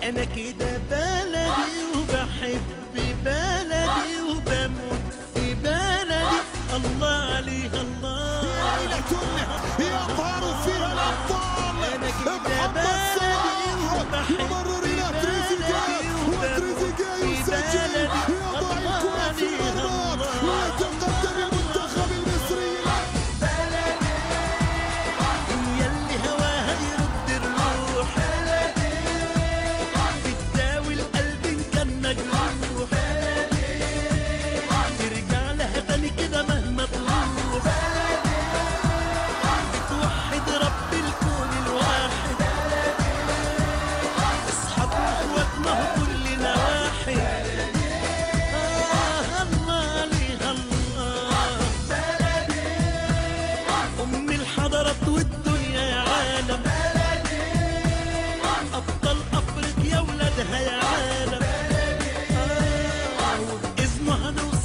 انا كده بلدي وبحب بلدي وبموت في بلدي. الله عليها الله، ليلة يظهر فيها الأبطال. انا كده محمد صلاح يمرر إلى تريزيجيه وتريزيجيه يسجل، يضع الكرة في المرمى ويتقدم المنتخب المصري. يلي هواها يرد الروح، بتداوي القلب إن كان مجروح، ترجع لها تاني كده مهما تروح، بتوحد رب الكون الواحد، اصحاب واخواتنا وكلنا واحد. الله عليها الله، أم الحضارات والدنيا يا عالم، أبطال أفريقيا ولادها يا عالم، وبإذنه هنوصل